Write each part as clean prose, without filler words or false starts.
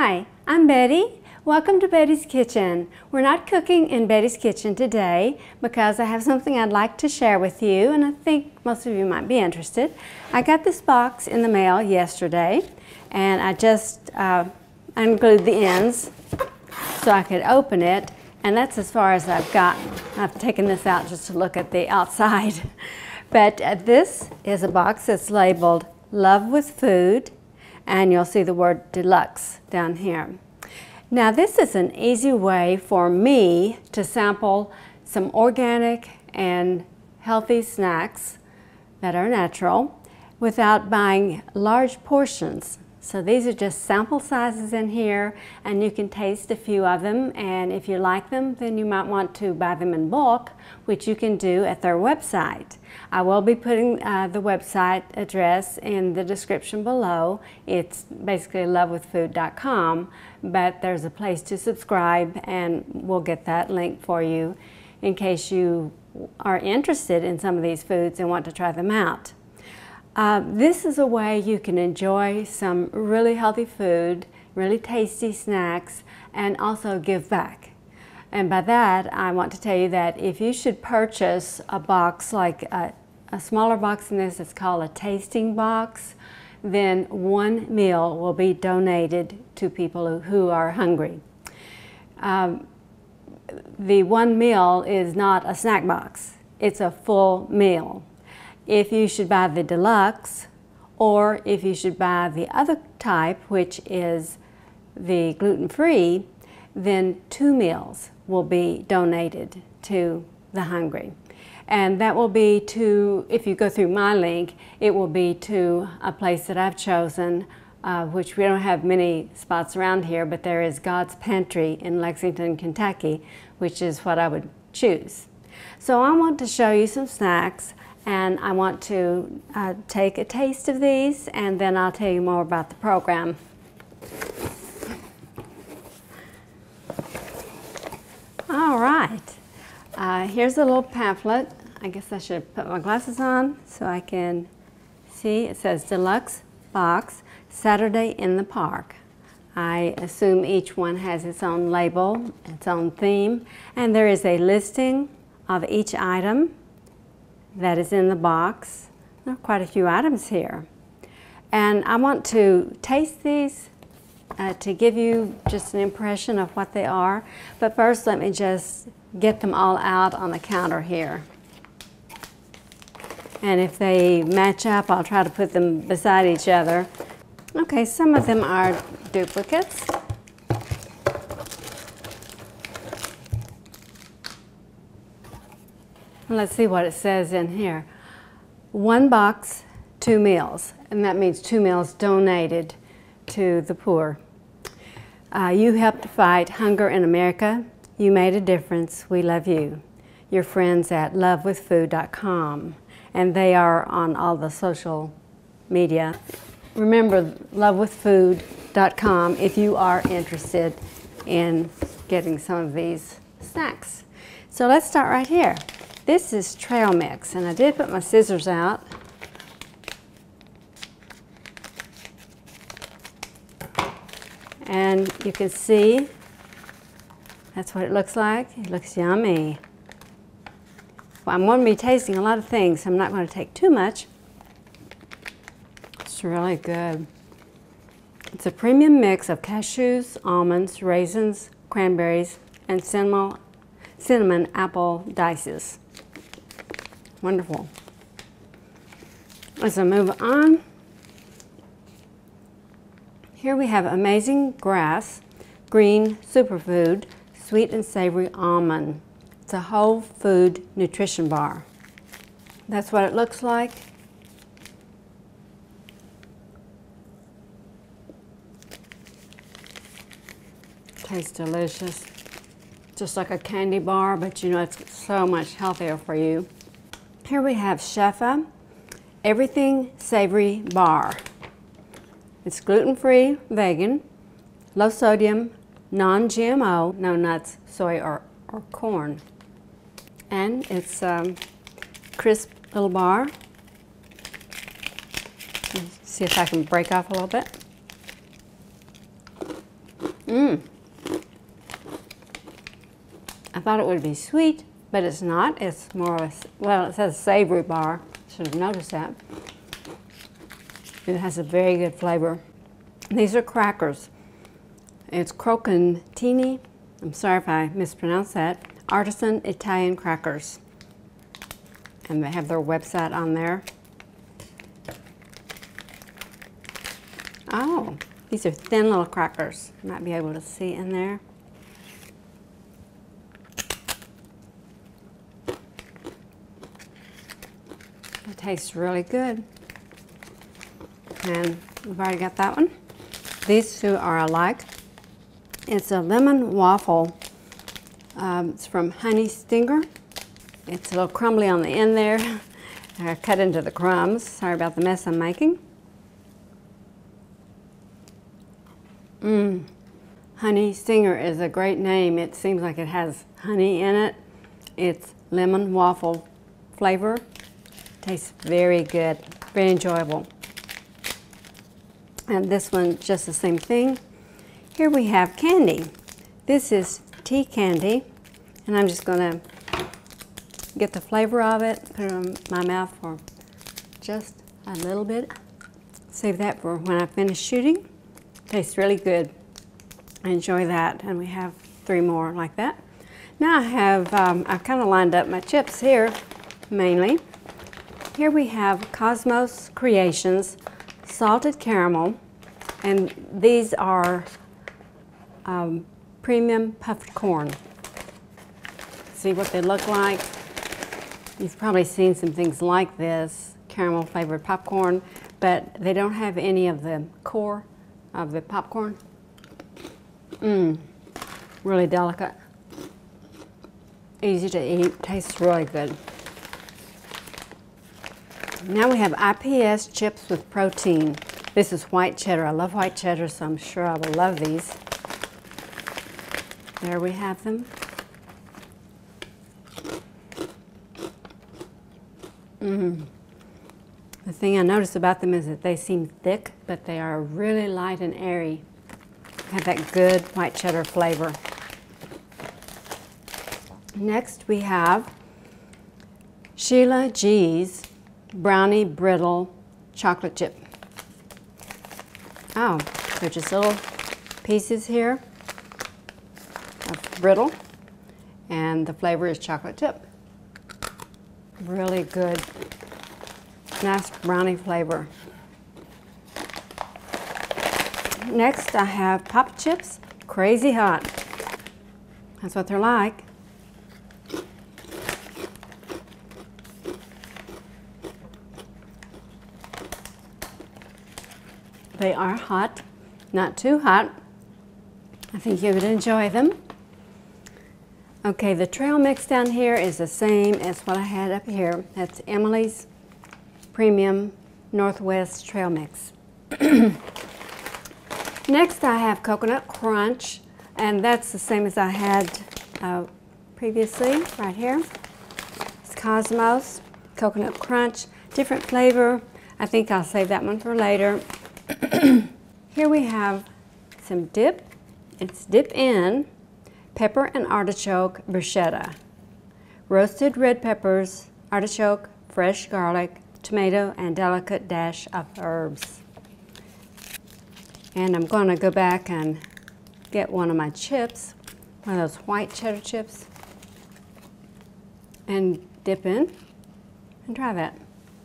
Hi, I'm Betty. Welcome to Betty's Kitchen. We're not cooking in Betty's Kitchen today because I have something I'd like to share with you, and I think most of you might be interested. I got this box in the mail yesterday, and I just unglued the ends so I could open it, and that's as far as I've gotten. I've taken this out just to look at the outside. But this is a box that's labeled Love with Food, and you'll see the word deluxe down here. Now this is an easy way for me to sample some organic and healthy snacks that are natural without buying large portions. So these are just sample sizes in here, and you can taste a few of them, and if you like them, then you might want to buy them in bulk, which you can do at their website. I will be putting the website address in the description below. It's basically lovewithfood.com, but there's a place to subscribe, and we'll get that link for you in case you are interested in some of these foods and want to try them out. This is a way you can enjoy some really healthy food, really tasty snacks, and also give back. And by that, I want to tell you that if you should purchase a box like a smaller box than this, it's called a tasting box, then one meal will be donated to people who are hungry. The one meal is not a snack box, it's a full meal. If you should buy the deluxe, or if you should buy the other type, which is the gluten-free, then 2 meals will be donated to the hungry. And that will be to, if you go through my link, it will be to a place that I've chosen, which we don't have many spots around here, but there is God's Pantry in Lexington, Kentucky, which is what I would choose. So I want to show you some snacks, and I want to take a taste of these, and then I'll tell you more about the program. All right, here's a little pamphlet. I guess I should put my glasses on so I can see. It says Deluxe Box, Saturday in the Park. I assume each one has its own label, its own theme, and there is a listing of each item that is in the box. There are quite a few items here. And I want to taste these to give you just an impression of what they are. But first, let me just get them all out on the counter here. And if they match up, I'll try to put them beside each other. Okay, some of them are duplicates. Let's see what it says in here. 1 box, 2 meals, and that means 2 meals donated to the poor. You helped fight hunger in America. You made a difference. We love you. Your friends at lovewithfood.com, and they are on all the social media. Remember, lovewithfood.com if you are interested in getting some of these snacks. So let's start right here. This is trail mix, and I did put my scissors out. And you can see that's what it looks like. It looks yummy. Well, I'm going to be tasting a lot of things, so I'm not going to take too much. It's really good. It's a premium mix of cashews, almonds, raisins, cranberries, and cinnamon apple dices. Wonderful. As I move on, here we have Amazing Grass Green Superfood Sweet and Savory Almond. It's a whole food nutrition bar. That's what it looks like. Tastes delicious. Just like a candy bar, but you know it's so much healthier for you. Here we have Shefa Everything Savory Bar. It's gluten-free, vegan, low sodium, non-GMO, no nuts, soy, or corn. And it's a crisp little bar. Let's see if I can break off a little bit. I thought it would be sweet, but it's not. It's more of a, well, it says savory bar. Should have noticed that. It has a very good flavor. These are crackers. It's Croccantini. I'm sorry if I mispronounced that. Artisan Italian crackers. And they have their website on there. Oh, these are thin little crackers. You might be able to see in there. It tastes really good. And we've already got that one. These two are alike. It's a lemon waffle. It's from Honey Stinger. It's a little crumbly on the end there. I cut into the crumbs. Sorry about the mess I'm making. Honey Stinger is a great name. It seems like it has honey in it. It's lemon waffle flavor. Tastes very good, very enjoyable. And this one, just the same thing. Here we have candy. This is tea candy, and I'm just gonna get the flavor of it, put it in my mouth for just a little bit. Save that for when I finish shooting. Tastes really good. I enjoy that, and we have 3 more like that. Now I have, I've kind of lined up my chips here, mainly. Here we have Cosmos Creations Salted Caramel, and these are premium puffed corn. See what they look like? You've probably seen some things like this, caramel flavored popcorn, but they don't have any of the core of the popcorn. Really delicate. Easy to eat, tastes really good. Now we have IPS chips with protein. This is white cheddar. I love white cheddar, so I'm sure I will love these. There we have them. The thing I noticed about them is that they seem thick, but they are really light and airy. Have that good white cheddar flavor. Next we have Sheila G's Brownie Brittle Chocolate Chip. Oh, they're just little pieces here of brittle, and the flavor is chocolate chip. Really good, nice brownie flavor. Next I have Pop Chips Crazy Hot. That's what they're like. They are hot, not too hot. I think you would enjoy them. Okay, the trail mix down here is the same as what I had up here. That's Emily's Premium Northwest Trail Mix. Next I have Coconut Crunch, and that's the same as I had previously, right here. It's Cosmos Coconut Crunch, different flavor. I think I'll save that one for later. Here we have some dip. It's Dip In Pepper and Artichoke Bruschetta. Roasted red peppers, artichoke, fresh garlic, tomato, and delicate dash of herbs. And I'm going to go back and get one of my chips, one of those white cheddar chips, and dip in and try that.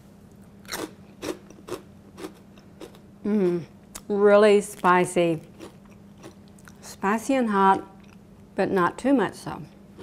Really spicy. Spicy and hot, but not too much so.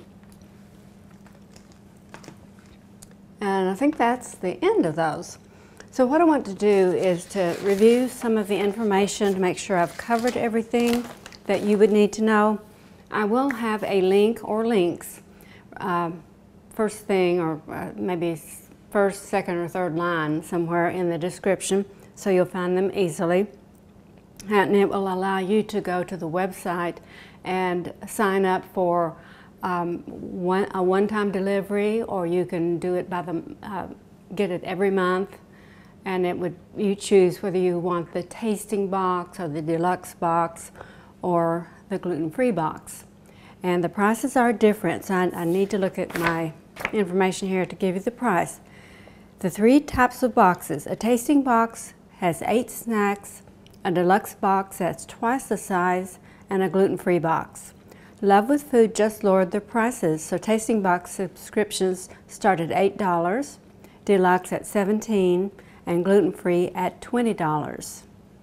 And I think that's the end of those. So what I want to do is to review some of the information to make sure I've covered everything that you would need to know. I will have a link or links, first thing, or maybe first, second, or third line somewhere in the description, so you'll find them easily. And it will allow you to go to the website and sign up for a one-time delivery, or you can do it by the get it every month, and it would, you choose whether you want the tasting box or the deluxe box or the gluten-free box. And the prices are different, so I need to look at my information here to give you the price. The 3 types of boxes: a tasting box has 8 snacks, a deluxe box that's twice the size, and a gluten-free box. Love with Food just lowered their prices, so tasting box subscriptions start at $8, deluxe at $17, and gluten-free at $20.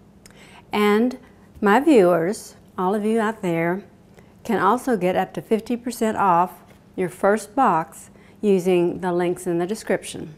And my viewers, all of you out there, can also get up to 50% off your first box using the links in the description.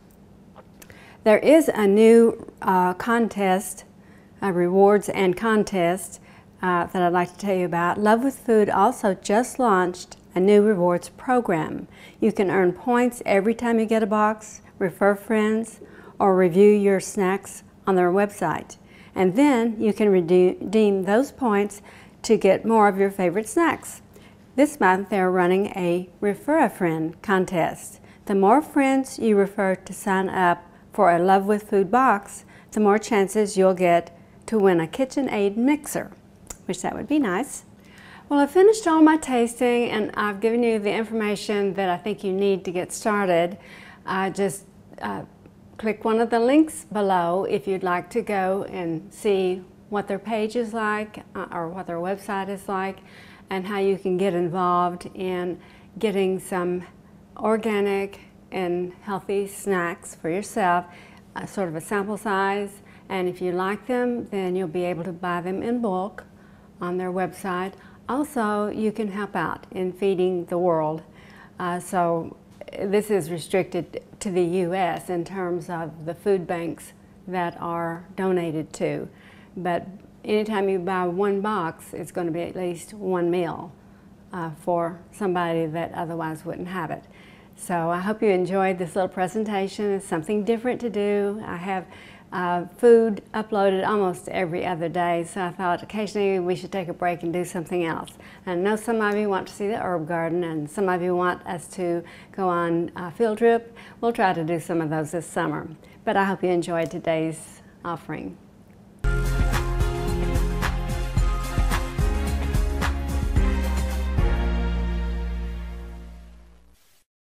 There is a new contest, rewards and contest that I'd like to tell you about. Love with Food also just launched a new rewards program. You can earn points every time you get a box, refer friends, or review your snacks on their website. And then you can redeem those points to get more of your favorite snacks. This month they're running a Refer a Friend contest. The more friends you refer to sign up for a Love with Food box, the more chances you'll get to win a KitchenAid mixer, which that would be nice. Well, I've finished all my tasting and I've given you the information that I think you need to get started. Just click one of the links below if you'd like to go and see what their page is like or what their website is like, and how you can get involved in getting some organic and healthy snacks for yourself, sort of a sample size. And if you like them, then you'll be able to buy them in bulk on their website. Also, you can help out in feeding the world. So this is restricted to the U.S. in terms of the food banks that are donated to. But anytime you buy one box, it's going to be at least one meal for somebody that otherwise wouldn't have it. So I hope you enjoyed this little presentation. It's something different to do. I have food uploaded almost every other day, so I thought occasionally we should take a break and do something else. I know some of you want to see the herb garden, and some of you want us to go on a field trip. We'll try to do some of those this summer. But I hope you enjoyed today's offering.